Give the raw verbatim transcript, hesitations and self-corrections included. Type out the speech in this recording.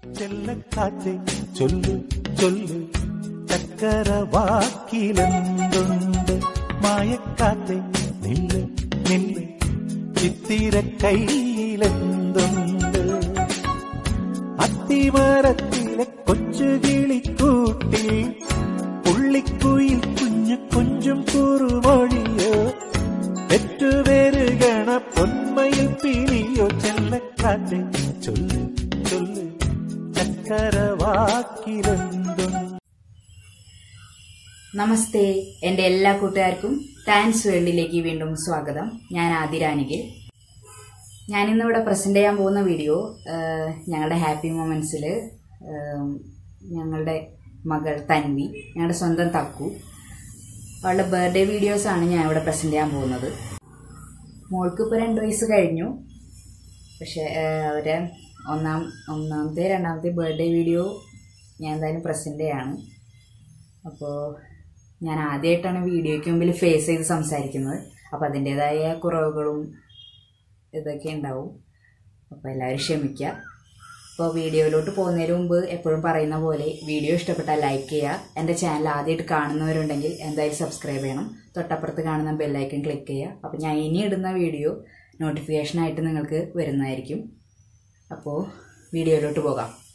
ചെല്ലക്കാറ്റേ ചൊല്ലു ചൊല്ലു ചക്കരവാക്കിലെന്തുണ്ട് മായക്കാറ്റേ നില്ല് നില്ല് ചിത്തിര കയ്യിലെന്തുണ്ട് അത്തിമരത്തിലെ കൊച്ചു കിളിക്കൂട്ടിൽ പുള്ളിക്കുയിൽ കുഞ്ഞു കൊഞ്ചും കുറുമൊഴിയോ പെറ്റുപേരുകണ പൊന്മയിൽ പിലിയോ ചെല്ലക്കാറ്റേ ചൊല്ലു ചൊല്ലു ചക്കരവാക്കിലെന്തുണ്ട്. നമസ്തേ, എൻ്റെ എല്ലാ കൂട്ടുകാർക്കും താങ്ക്സ് വേൾഡിലേക്ക് വീണ്ടും സ്വാഗതം. ഞാൻ ആതിരാനികിൽ. ഞാനിന്നിവിടെ പ്രസന്റ് ചെയ്യാൻ പോകുന്ന വീഡിയോ ഞങ്ങളുടെ ഹാപ്പി മൊമെന്റ്സിൽ ഞങ്ങളുടെ മകൾ തൻവി, ഞങ്ങളുടെ സ്വന്തം തക്കു, അവളുടെ ബർത്ത്ഡേ വീഡിയോസാണ് ഞാൻ ഇവിടെ പ്രസന്റ് ചെയ്യാൻ പോകുന്നത്. മോൾക്ക് ഇപ്പോൾ രണ്ട് വയസ്സ് കഴിഞ്ഞു. പക്ഷെ അവരെ ഒന്നാം ഒന്നാമത്തെ രണ്ടാമത്തെ ബർത്ത്ഡേ വീഡിയോ ഞാൻ എന്തായാലും പ്രസന്റ് ചെയ്യാണ്. അപ്പോൾ ഞാൻ ആദ്യമായിട്ടാണ് വീഡിയോയ്ക്ക് മുമ്പിൽ ഫേസ് ചെയ്ത് സംസാരിക്കുന്നത്. അപ്പോൾ അതിൻ്റെതായ കുറവുകളും ഇതൊക്കെ ഉണ്ടാവും. അപ്പോൾ എല്ലാവരും ക്ഷമിക്കുക. അപ്പോൾ വീഡിയോയിലോട്ട് പോകുന്നതിന് മുമ്പ് എപ്പോഴും പറയുന്ന പോലെ വീഡിയോ ഇഷ്ടപ്പെട്ടാൽ ലൈക്ക് ചെയ്യുക. എൻ്റെ ചാനൽ ആദ്യമായിട്ട് കാണുന്നവരുണ്ടെങ്കിൽ എന്തായാലും സബ്സ്ക്രൈബ് ചെയ്യണം. തൊട്ടപ്പുറത്ത് കാണുന്ന ബെല്ലൈക്കൺ ക്ലിക്ക് ചെയ്യുക. അപ്പോൾ ഞാൻ ഇനി ഇടുന്ന വീഡിയോ നോട്ടിഫിക്കേഷനായിട്ട് നിങ്ങൾക്ക് വരുന്നതായിരിക്കും. അപ്പോൾ വീഡിയോയിലോട്ട് പോകാം.